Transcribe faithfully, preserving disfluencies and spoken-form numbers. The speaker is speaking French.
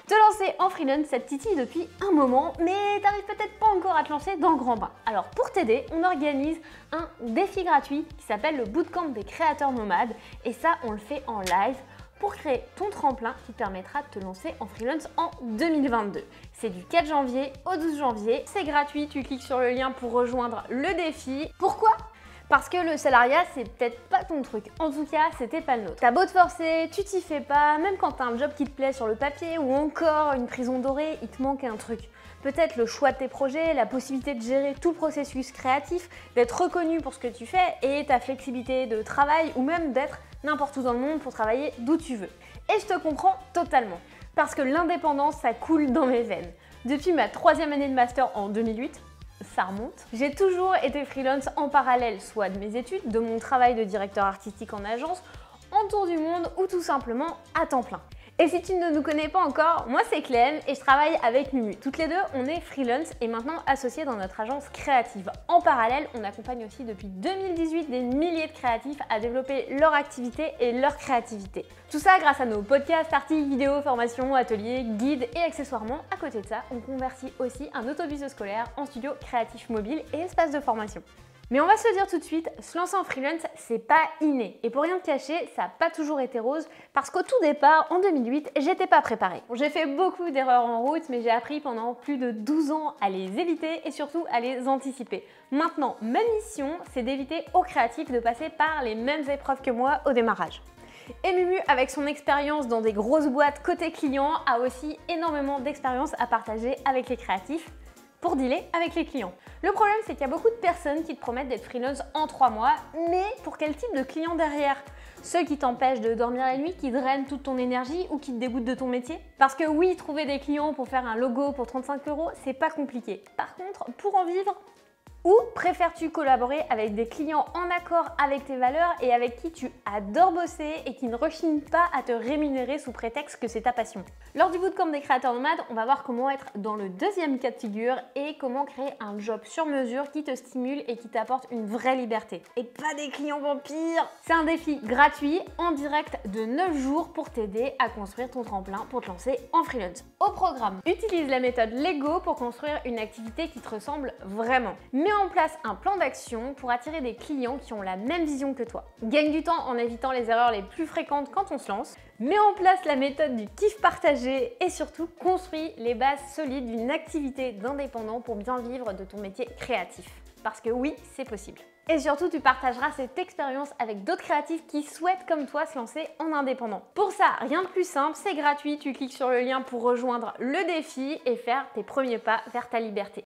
Te lancer en freelance, ça te titille depuis un moment, mais t'arrives peut-être pas encore à te lancer dans le grand bain. Alors pour t'aider, on organise un défi gratuit qui s'appelle le Bootcamp des créateurs nomades, et ça on le fait en live pour créer ton tremplin qui te permettra de te lancer en freelance en deux mille vingt-deux. C'est du quatre janvier au douze janvier, c'est gratuit, tu cliques sur le lien pour rejoindre le défi. Pourquoi ? Parce que le salariat, c'est peut-être pas ton truc. En tout cas, c'était pas le nôtre. T'as beau te forcer, tu t'y fais pas, même quand t'as un job qui te plaît sur le papier ou encore une prison dorée, il te manque un truc. Peut-être le choix de tes projets, la possibilité de gérer tout le processus créatif, d'être reconnu pour ce que tu fais et ta flexibilité de travail ou même d'être n'importe où dans le monde pour travailler d'où tu veux. Et je te comprends totalement. Parce que l'indépendance, ça coule dans mes veines. Depuis ma troisième année de master en deux mille huit, ça remonte. J'ai toujours été freelance en parallèle, soit de mes études, de mon travail de directeur artistique en agence, en tour du monde ou tout simplement à temps plein. Et si tu ne nous connais pas encore, moi c'est Clem et je travaille avec Mumu. Toutes les deux, on est freelance et maintenant associés dans notre agence créative. En parallèle, on accompagne aussi depuis deux mille dix-huit des milliers de créatifs à développer leur activité et leur créativité. Tout ça grâce à nos podcasts, articles, vidéos, formations, ateliers, guides et accessoirement, à côté de ça, on convertit aussi un autobus scolaire en studio créatif mobile et espace de formation. Mais on va se dire tout de suite, se lancer en freelance, c'est pas inné. Et pour rien te cacher, ça n'a pas toujours été rose parce qu'au tout départ, en deux mille huit, j'étais pas préparée. Bon, j'ai fait beaucoup d'erreurs en route, mais j'ai appris pendant plus de douze ans à les éviter et surtout à les anticiper. Maintenant, ma mission, c'est d'éviter aux créatifs de passer par les mêmes épreuves que moi au démarrage. Et Mumu, avec son expérience dans des grosses boîtes côté client, a aussi énormément d'expérience à partager avec les créatifs pour dealer avec les clients. Le problème, c'est qu'il y a beaucoup de personnes qui te promettent d'être freelance en trois mois, mais pour quel type de client derrière ? Ceux qui t'empêchent de dormir la nuit, qui drainent toute ton énergie ou qui te dégoûtent de ton métier ? Parce que oui, trouver des clients pour faire un logo pour trente-cinq euros, c'est pas compliqué. Par contre, pour en vivre, ou préfères-tu collaborer avec des clients en accord avec tes valeurs et avec qui tu adores bosser et qui ne rechignent pas à te rémunérer sous prétexte que c'est ta passion? Lors du bootcamp des créateurs nomades, on va voir comment être dans le deuxième cas de figure et comment créer un job sur mesure qui te stimule et qui t'apporte une vraie liberté. Et pas des clients vampires! C'est un défi gratuit en direct de neuf jours pour t'aider à construire ton tremplin pour te lancer en freelance. Au programme, utilise la méthode Lego pour construire une activité qui te ressemble vraiment. Mets en place un plan d'action pour attirer des clients qui ont la même vision que toi. Gagne du temps en évitant les erreurs les plus fréquentes quand on se lance. Mets en place la méthode du kiff partagé et surtout construis les bases solides d'une activité d'indépendant pour bien vivre de ton métier créatif. Parce que oui, c'est possible. Et surtout, tu partageras cette expérience avec d'autres créatifs qui souhaitent comme toi se lancer en indépendant. Pour ça, rien de plus simple, c'est gratuit, tu cliques sur le lien pour rejoindre le défi et faire tes premiers pas vers ta liberté.